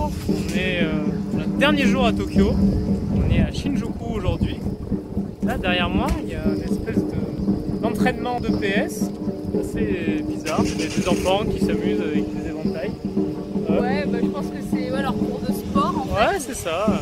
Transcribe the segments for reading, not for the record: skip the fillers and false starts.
bonjour. On est notre dernier jour à Tokyo. On est à Shinjuku aujourd'hui. Là derrière moi, il y a une espèce d'entraînement de PS assez bizarre. Il y a des enfants qui s'amusent avec des éventails. Ouais, bah, je pense que c'est leur cours de sport en fait. Ouais, c'est ça.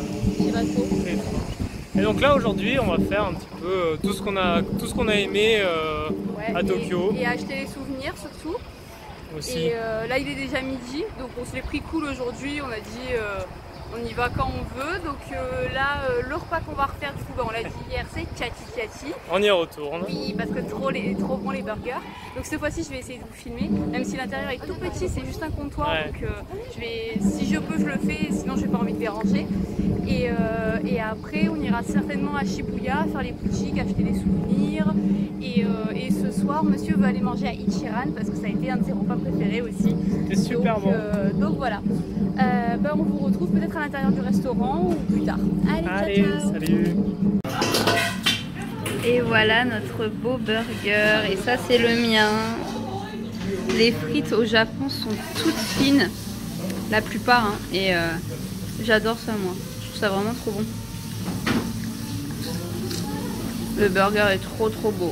Et donc là aujourd'hui, on va faire un petit peu tout ce qu'on a aimé à Tokyo. Et acheter les souvenirs surtout. Aussi. Et là il est déjà midi, donc on se l'est pris cool aujourd'hui. On a dit on y va quand on veut. Donc là le repas qu'on va refaire, du coup, on l'a dit hier, c'est Chati. On y retourne. Oui, parce que trop bon les burgers. Donc cette fois-ci je vais essayer de vous filmer, même si l'intérieur est tout petit, c'est juste un comptoir. Ouais. Donc si je peux je le fais, sinon j'ai pas envie de déranger. Et après on ira certainement à Shibuya faire les boutiques, acheter des souvenirs. Et ce soir monsieur veut aller manger à Ichiran parce que ça a été un de ses repas préférés aussi. C'était super bon. Donc voilà. On vous retrouve peut-être à l'intérieur du restaurant ou plus tard. Allez, ciao. Salut. Et voilà notre beau burger. Et ça c'est le mien. Les frites au Japon sont toutes fines. La plupart. Hein, et j'adore ça moi. Je trouve ça vraiment trop bon. Le burger est trop beau.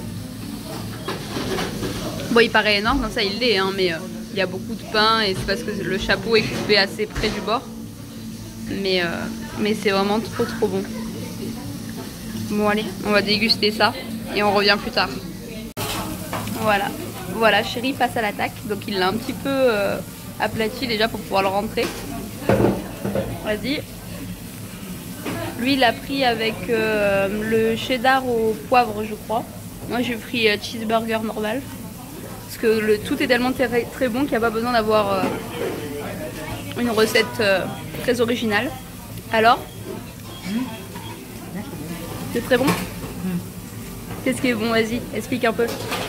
Bon, il paraît énorme, comme ça il l'est, hein, mais il y a beaucoup de pain et c'est parce que le chapeau est coupé assez près du bord. Mais c'est vraiment trop bon. Bon allez, on va déguster ça et on revient plus tard. Voilà, chéri passe à l'attaque. Donc il l'a un petit peu aplati déjà pour pouvoir le rentrer. Vas-y. Lui il a pris avec le cheddar au poivre je crois. Moi j'ai pris cheeseburger normal. Parce que tout est tellement très bon qu'il n'y a pas besoin d'avoir une recette très originale. Alors, c'est très bon. Qu'est-ce qui est bon? Vas-y, explique un peu.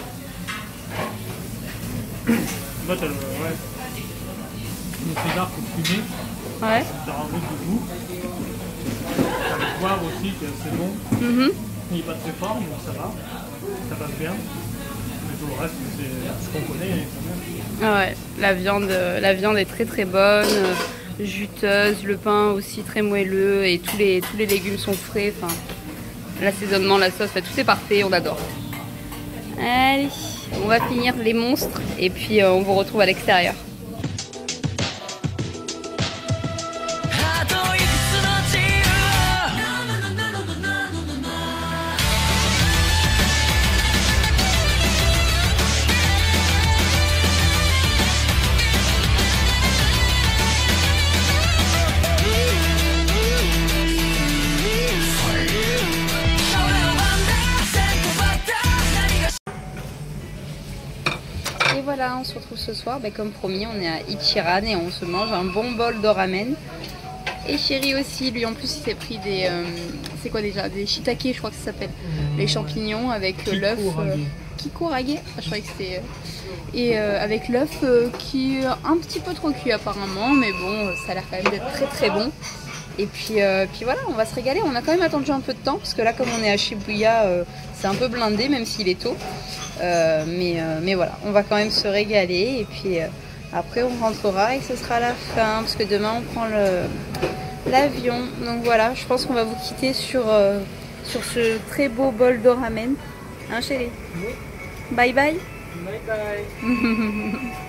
Moi, t'as le cheddar qui est fumé. Ouais. Ça rajoute du goût. T'as le poivre aussi qui est assez bon. Il n'est pas très fort, mais ça va. Ça passe bien. Tout le reste, c'est ce qu'on connaît. Ouais, la viande est très bonne, juteuse, le pain aussi très moelleux et tous les légumes sont frais. Enfin, l'assaisonnement, la sauce, tout est parfait, on adore. Allez, on va finir les monstres et puis on vous retrouve à l'extérieur. Et voilà, on se retrouve ce soir, comme promis, on est à Ichiran et on se mange un bon bol de ramen. Et chéri aussi, lui en plus il s'est pris des... c'est quoi déjà? Des shiitake je crois que ça s'appelle. Les champignons avec l'œuf... Kikurage, je croyais que c'était... Et avec l'œuf qui est un petit peu trop cuit apparemment, mais bon, ça a l'air quand même d'être très bon. Et puis voilà, on va se régaler. On a quand même attendu un peu de temps parce que là comme on est à Shibuya, c'est un peu blindé même s'il est tôt. Mais voilà, on va quand même se régaler et puis après on rentrera et ce sera la fin parce que demain on prend l'avion. Donc voilà, je pense qu'on va vous quitter sur ce très beau bol de ramen. Hein chérie? Oui. Bye bye. Bye bye.